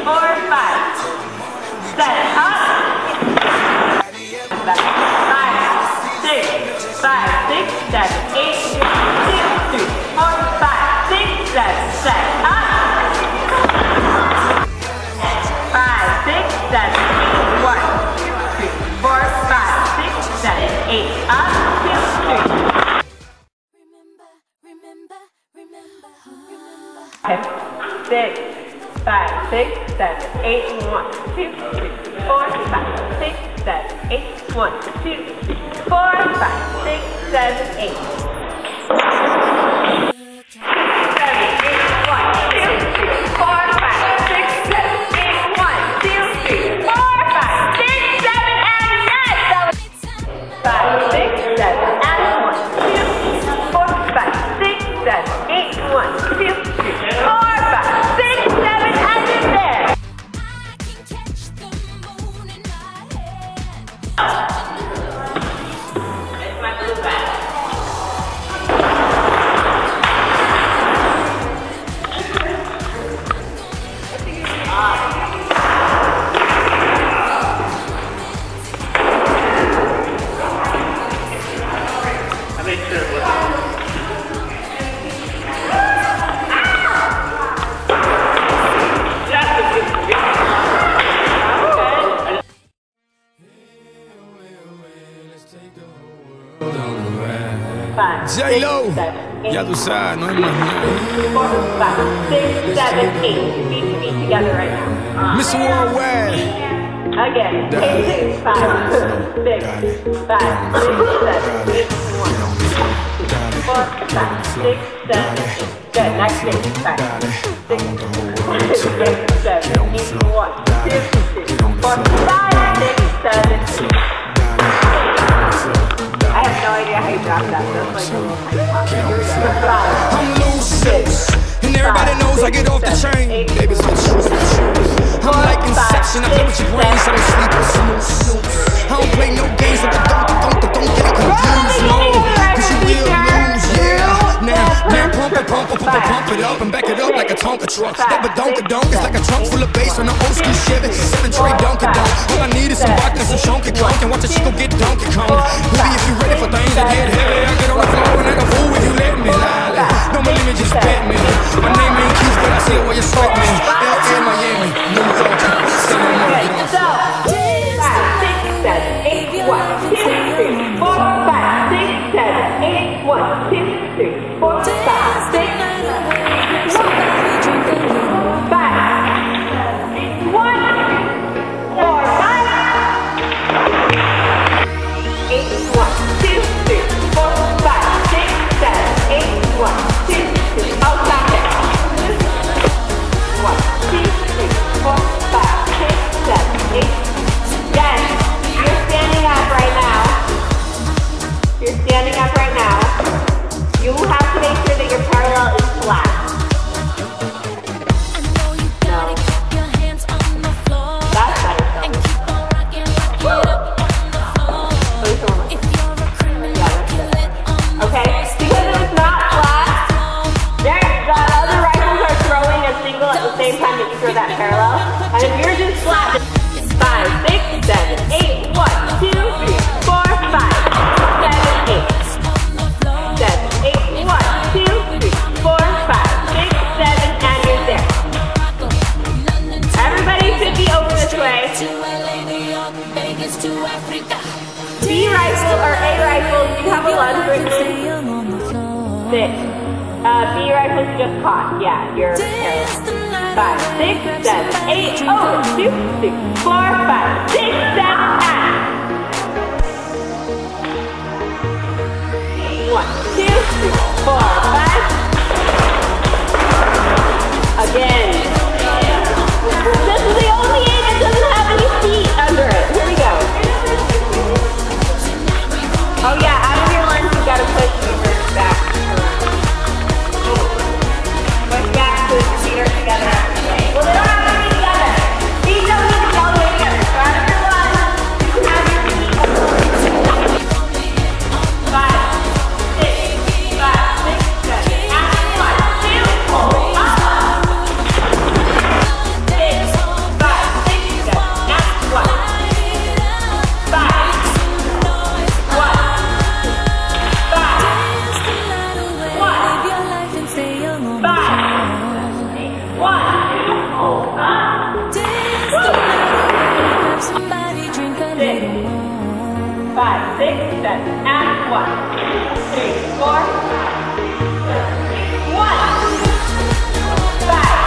4, 5. Set up. 5, 6, 5, 6, 7, 8, 2, 3, 4, 5, 6, 7. Set up. 5, 6, 7, 8, 1, 2, 3, 4, 5, 6, 7, 8. Up. 2, 3. Okay. 6, 5, 6, 7, 8, 1, 2, 3, 4, 5, 6, 7, 8, 1, 2, 3, 4, 5, 6, 7, 8. J-Lo, ya tú sabes, no hay más nada. 4, 5, 6, 7, 8. Feet to feet together right now. Mr. Worldwide. Again. 8, 6, 5, 6, 5, 6, 7, 8, 1, 4, 5, 6, 7, 8. Good. Next thing. 5, 6, 7, 8, 1, 2, 3, 4, 5, 6, 7, 8. I have no idea how you drop that. That's like a little I'm loose, and everybody knows I get off the train. Baby, it's my shoes. I'm like Inception. I play with your brains, so I don't sleep or snooze. I don't play no games, so don't get it confused, no. Cause you will lose, yeah. Now pump it up and back it up like a Tonka truck. That badonka-donk is like a trunk full of bass on an old school Chevy 7-tray Dunkin'-Donk. All I need is some vodka and some chunky conk, and watch a chico get Donkey Kong. Baby, if you ready for things that get heavy, I get on the floor and act a fool if you let me. Don't believe me, just bet me. My name ain't Keith, but I see it while you sweat me. LA, Miami, New York, San Diego. 5, 6, 7, 8, 1, 2, 3, 4, 5, 6, 7, 8, 1, 2, 3, 4, 5, 6, 6. B rifles just caught. Yeah, you're careless. 5, 6, 7, 8. Oh, 2, 3, 4, 5, 6, 7, 1, 2, 3, 4, 5. Again. This is the only A that doesn't have any feet under it. Here we go. Oh yeah, out of your lunge, you gotta push your back. Push back so your feet are together. Well, they don't have to be together. Feet don't need to be all the way together. So out of your lunge, you can have your feet. 5, 6, 5, 6, 7, and 1, 2, pull up. 7. And 1, 2, 3, 4. 1, 5.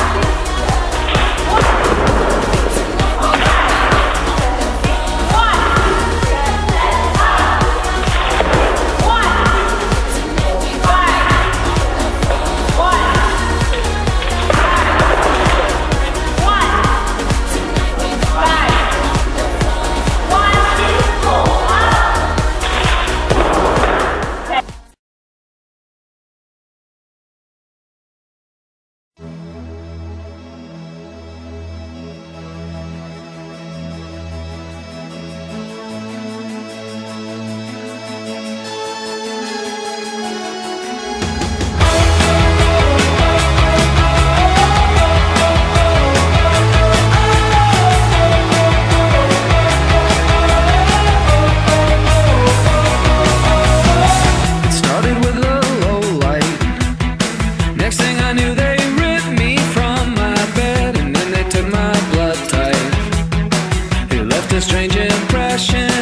A strange impression.